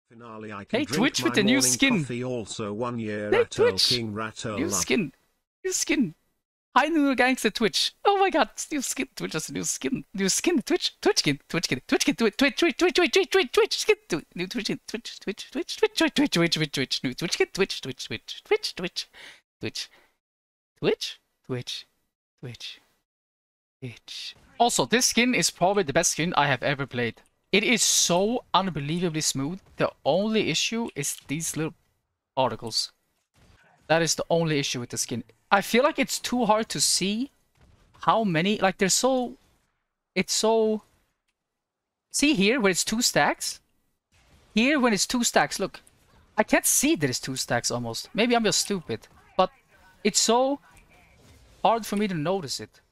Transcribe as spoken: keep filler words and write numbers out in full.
Finale, I can Hey, drink Twitch my with the new morning skin. Coffee also one year. Hey, RATIRL Twitch. King RATIRL New love. skin. New skin. Hi, new gangster Twitch. Oh my god, it's new skin. Twitch has a new skin. New skin. Twitch. Twitch skin. Twitch skin. Twitch skin. Twitch. Twitch. Twitch. Twitch. Twitch. Twitch. Twitch. Twitch skin. New Twitch skin. Twitch. Twitch. Twitch. Twitch. Twitch. Twitch. Twitch. Twitch. Twitch. New Twitch skin. Twitch. Twitch. Twitch. Twitch. Twitch. Twitch. Twitch. Twitch. Twitch. Twitch. Also, this skin is probably the best skin I have ever played. It is so unbelievably smooth. The only issue is these little articles. That is the only issue with the skin. I feel like it's too hard to see how many, like they're so, it's so, see here where it's two stacks? Here when it's two stacks, look. I can't see that it's two stacks almost. Maybe I'm just stupid. But it's so hard for me to notice it.